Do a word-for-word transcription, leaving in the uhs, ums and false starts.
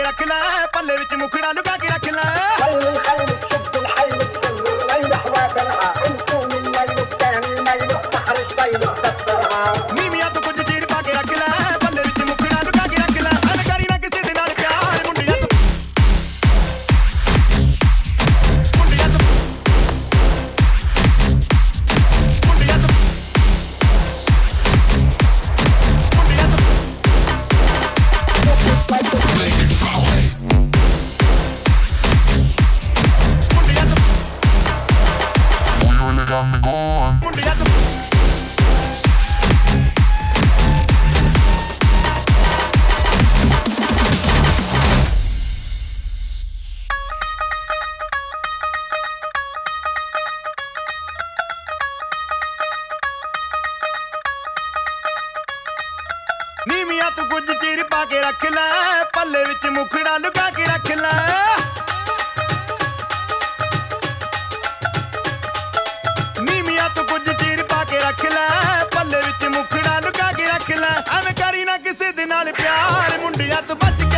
रख लै पल्ले विच मुखड़ा लुका के रख लै नीमिया तो कुछ चीर पा के रख लै पल्ले विच मुखड़ा लुका के रख लै अन करी ना किसी दे नाल प्यार मुंडिया तो मुंडिया तो मुंडिया तो नीमिया तू कुछ चीर पा के रख लै पल्ले विच मुखड़ा लुका के रख लै नीमिया तू कुछ चीर पा के रख लै पल्ले विच मुखड़ा लुका के रख लै एवें करी ना किसी दे नाल प्यार मुंडिया तू बच के